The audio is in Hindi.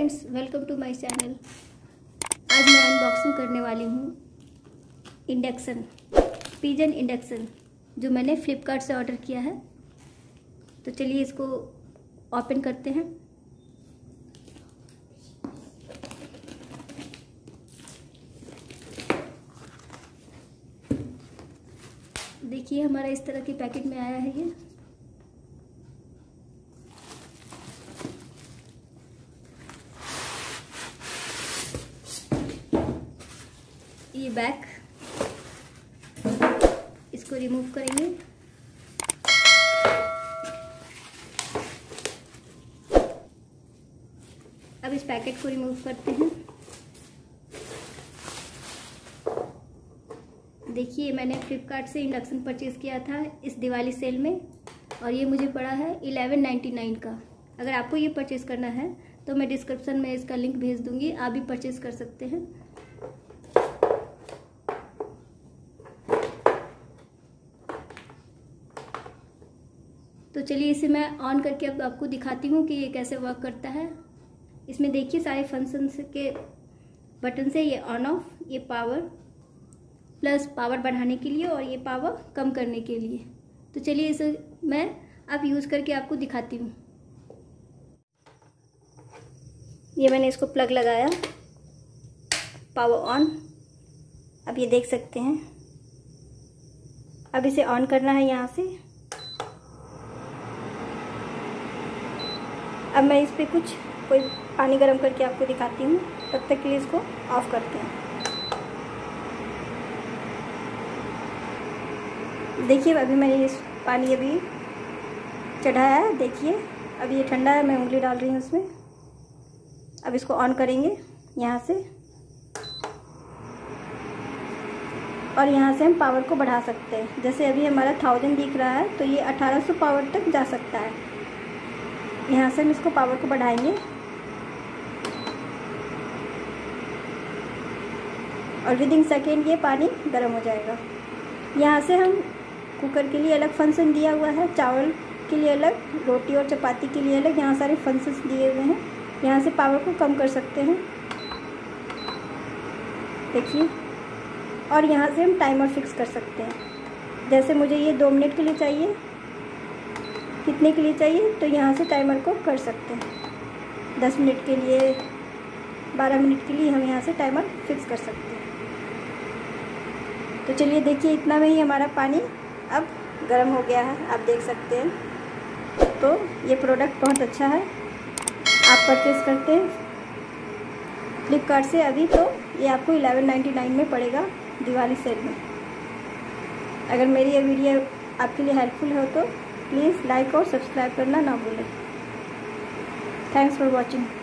Friends, welcome to my channel. आज मैं अनबॉक्सिंग करने वाली हूँ इंडक्शन, पिजन इंडक्शन, जो मैंने फ्लिपकार्ट से ऑर्डर किया है। तो चलिए इसको ओपन करते हैं। देखिए हमारा इस तरह के पैकेट में आया है ये बैक, इसको रिमूव करेंगे। अब इस पैकेट को रिमूव करते हैं। देखिए मैंने फ्लिपकार्ट से इंडक्शन परचेज़ किया था इस दिवाली सेल में, और ये मुझे पड़ा है 1199 का। अगर आपको ये परचेज़ करना है तो मैं डिस्क्रिप्शन में इसका लिंक भेज दूंगी, आप भी परचेज़ कर सकते हैं। तो चलिए इसे मैं ऑन करके अब आपको दिखाती हूँ कि ये कैसे वर्क करता है। इसमें देखिए सारे फंक्शंस के बटन से, ये ऑन ऑफ, ये पावर प्लस पावर बढ़ाने के लिए और ये पावर कम करने के लिए। तो चलिए इसे मैं अब यूज़ करके आपको दिखाती हूँ। ये मैंने इसको प्लग लगाया, पावर ऑन। अब ये देख सकते हैं। अब इसे ऑन करना है यहाँ से। अब मैं इस पे कोई पानी गर्म करके आपको दिखाती हूँ, तब तक के लिए इसको ऑफ करते हैं। देखिए अभी मैंने इस पानी अभी चढ़ाया है, देखिए अब ये ठंडा है, मैं उंगली डाल रही हूँ उसमें। अब इसको ऑन करेंगे यहाँ से, और यहाँ से हम पावर को बढ़ा सकते हैं। जैसे अभी हमारा 1000 दिख रहा है, तो ये 1800 पावर तक जा सकता है। यहाँ से हम इसको पावर को बढ़ाएंगे और विदिन सेकेंड ये पानी गर्म हो जाएगा। यहाँ से हम कुकर के लिए अलग फंक्शन दिया हुआ है, चावल के लिए अलग, रोटी और चपाती के लिए अलग, यहाँ सारे फंक्शंस दिए हुए हैं। यहाँ से पावर को कम कर सकते हैं, देखिए। और यहाँ से हम टाइमर फिक्स कर सकते हैं। जैसे मुझे ये 2 मिनट के लिए चाहिए, कितने के लिए चाहिए, तो यहाँ से टाइमर को कर सकते हैं। 10 मिनट के लिए, 12 मिनट के लिए हम यहाँ से टाइमर फिक्स कर सकते हैं। तो चलिए देखिए इतना में ही हमारा पानी अब गर्म हो गया है, आप देख सकते हैं। तो ये प्रोडक्ट बहुत अच्छा है, आप परचेज़ करते हैं फ्लिपकार्ट से अभी, तो ये आपको 1199 में पड़ेगा दिवाली सेल में। अगर मेरी ये वीडियो आपके लिए हेल्पफुल हो तो प्लीज़ लाइक और सब्सक्राइब करना ना भूलें। Thanks for watching.